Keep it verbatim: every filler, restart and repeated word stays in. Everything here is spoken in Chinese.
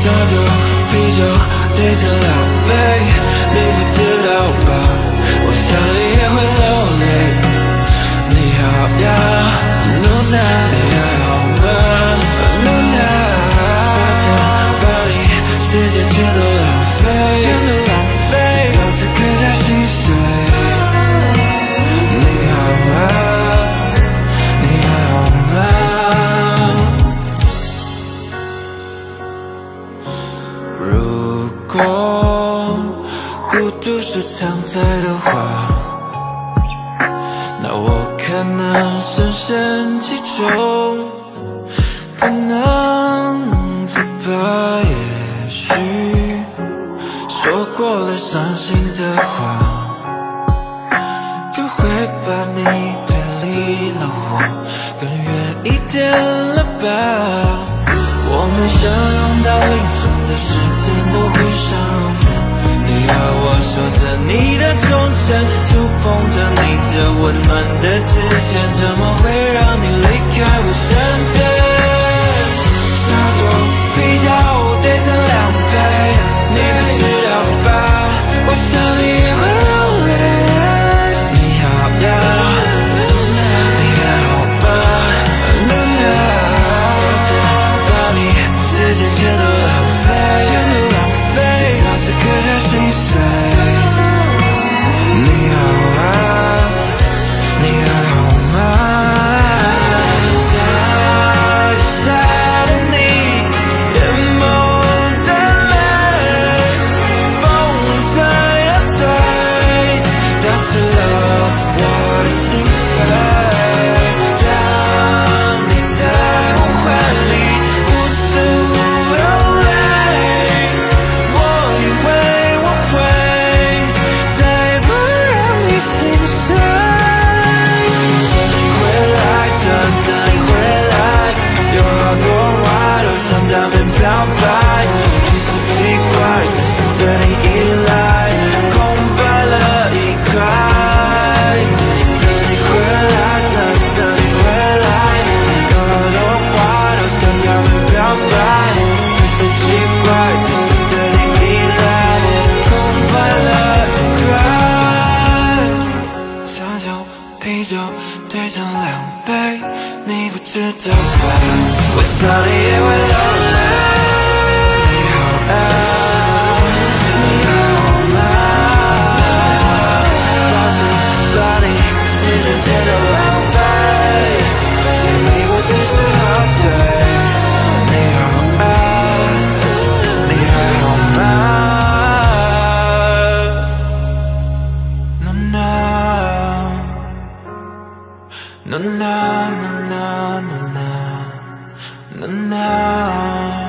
下酒啤酒兑成两杯，你不知道吧？我想你也会流泪。你好呀，露娜，你还好吗？露娜，把钱把你时间全都浪费，全都浪费，直到此刻才心碎。你好吗？你还好吗？如果孤独是常在的话，那我可能深陷其中，不能自拔。也许说过了伤心的话，就会把你推离了我更远一点了吧。我们相拥到凌晨的时间都不想人，你和我说着你的从前，触碰着你的温暖的指尖，怎么会让你离开我身边？下酒啤酒兑成两杯，你不知道吧？我想你也会流泪。你好呀，你还好吗？露娜，把你时间全都浪费，全都浪费，直到此刻才心碎。你好啊，你还好吗？在下的你，眼眸在泪，风吹啊吹，打湿了我的心扉。当你在梦幻里无处流泪，我以为我会再不让你心碎。等你回来，等等你回来，有好多话都想当面表白，只是奇怪，只是对你依赖，空白了一块。等你回来，等等你回来，有好多话都想当面表白，只是奇怪，只是对你依赖，空白了一块。下酒啤酒兑成两杯，你不知道吧？我想你也会流泪。你好啊，你还好吗？抱歉把你时间全都浪费，想你我只是好醉。你好啊，你还好吗？呐呐呐呐呐呐呐呐呐。